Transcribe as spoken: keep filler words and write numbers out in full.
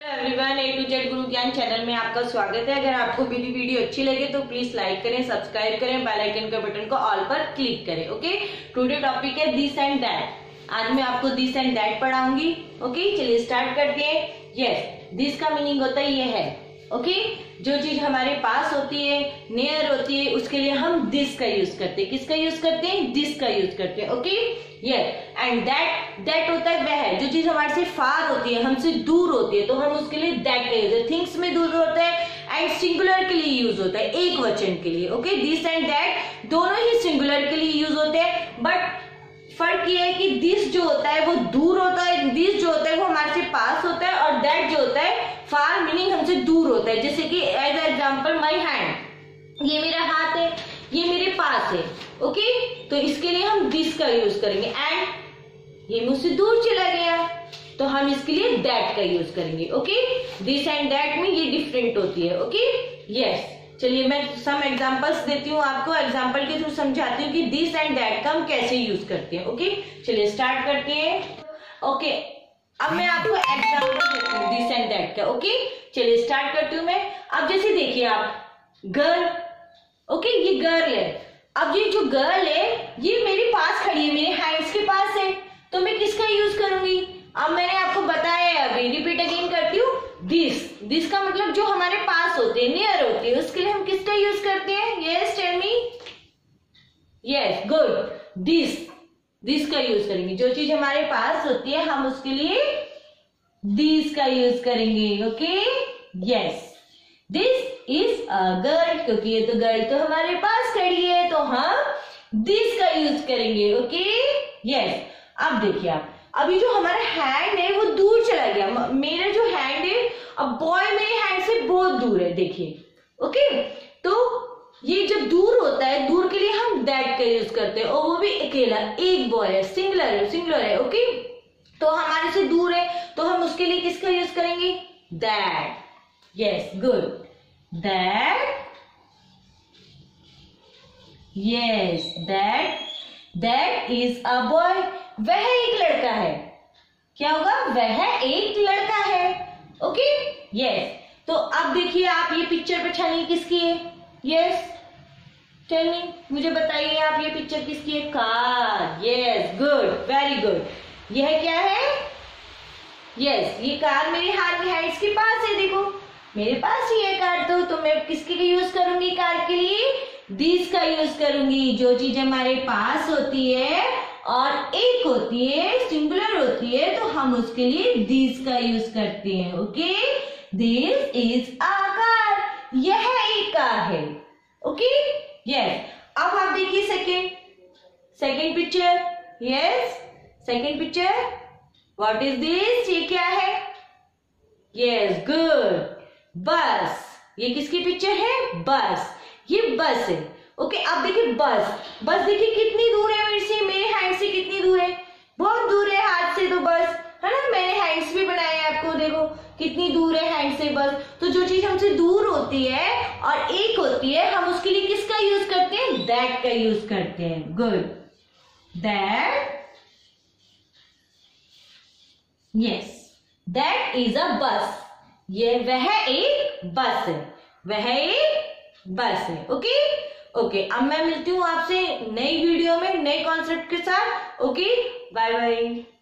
Everyone, A to Z गुरु ज्ञान channel में आपका स्वागत है। अगर आपको मेरी वीडियो अच्छी लगे तो प्लीज लाइक करें, सब्सक्राइब करें, बेल आइकन के बटन को ऑल पर क्लिक करें। ओके, टुडे टॉपिक है दिस एंड दैट। आज मैं आपको दिस एंड दैट पढ़ाऊंगी। ओके, चलिए स्टार्ट करते हैं। यस, दिस का मीनिंग होता है ये है। Okay okay? जो चीज हमारे पास होती है, नियर होती है, उसके लिए हम दिस का यूज करते हैं। किसका यूज करते हैं? दिस का यूज करते हैं। Okay, yes. And that, that होता है वह जो चीज हमारे से फार होती है, हमसे दूर होती है, तो हम उसके लिए दैट का यूज है। थिंग्स में दूर होता है एंड सिंगुलर के लिए यूज होता है, एक वचन के लिए। ओके, दिस एंड दैट दोनों ही सिंगुलर के लिए यूज होते हैं, बट फर्क ये है कि दिस जो होता है वो दूर होता है, दिस जो होता है वो हमारे से पास होता है, और दैट जो होता है फार मीनिंग हमसे दूर होता है। जैसे कि एज एग्जांपल माय हैंड, ये मेरा हाथ है, ये मेरे पास है। ओके, तो इसके लिए हम दिस का यूज करेंगे। एंड ये मुझसे दूर चला गया तो हम इसके लिए दैट का यूज करेंगे। ओके, दिस एंड दैट में ये डिफरेंट होती है। Okay, yes. चलिए मैं सम एग्जांपल्स देती हूँ आपको, एग्जांपल के थ्रू समझाती हूँ कि दिस एंड दैट का हम कैसे यूज करते हैं। ओके, चलिए स्टार्ट करते हैं। ओके, अब मैं आपको एग्जांपल देती हूँ दिस एंड दैट का। ओके, चलिए स्टार्ट करती हूँ मैं। अब जैसे देखिए आप, गर्ल। ओके, ये गर्ल है। अब ये जो गर्ल है ये मेरे पास खड़ी है, मेरे हैंड्स के पास है, तो मैं किसका यूज करूंगी? अब मैंने आपको बताया है, अभी रिपीट अगेन करती हूँ। दिस, दिस का मतलब जो हमारे पास होते हैं, नियर होते हैं, उसके लिए हम किसका यूज करते हैं? Yes, tell me. Yes, good. This, this का यूज करेंगे। जो चीज हमारे पास होती है हम उसके लिए दिस का यूज करेंगे। Okay, yes. This is a girl, क्योंकि ये तो गर्ल तो हमारे पास खड़ी है, तो हम दिस का यूज करेंगे। Okay, yes. अब देखिए आप, अभी जो हमारा हैंड है वो दूर चला गया। मेरा जो हैंड है, अब बॉय मेरे हैंड से बहुत दूर है, देखिए। ओके, तो ये जब दूर होता है, दूर के लिए हम दैट का यूज करते हैं, और वो भी अकेला, एक बॉय है, सिंगुलर है, सिंगुलर है। ओके, तो हमारे से दूर है तो हम उसके लिए किसका यूज करेंगे? That. Yes, good. That, yes, that, that is a boy. वह एक लड़का है। क्या होगा? वह एक लड़का है। Okay, yes. तो अब देखिए आप, ये पिक्चर पहचानिए किसकी है? यस, टेल मी, मुझे बताइए आप, ये पिक्चर किसकी है? Car. Yes, good, very good. यह क्या है? यस, ये कार मेरे हाथ में हैंड्स के पास है। देखो मेरे पास ही है कार, तो, तो मैं किसके यूज करूंगी कार के लिए? दिस का यूज करूंगी। जो चीज हमारे पास होती है और एक होती है, सिंगुलर होती है, तो हम उसके लिए दिस का यूज करते हैं। Okay, this is a car. यह एक कार है। Okay, yes. अब आप देखिए second, second picture. Yes, second picture. What is this? ये क्या है? यस, गुड, बस। ये किसकी पिक्चर है? बस। ये बस है। ओके, अब देखिए बस, बस देखिए कितनी दूर है मेरे से, मेरे हैंड से कितनी दूर है? बहुत दूर है हाथ से, तो बस है ना। मैंने हैंड्स भी बनाए हैं आपको, देखो कितनी दूर है हैंड से बस। तो जो चीज हमसे दूर होती है और एक होती है, हम उसके लिए किसका यूज करते हैं? दैट का यूज करते हैं। Good, that, yes, that is a bus. ये वह एक बस है, वह एक बस है। ओके, ओके, अब मैं मिलती हूँ आपसे नई वीडियो में नए कॉन्सेप्ट के साथ। Okay, bye bye.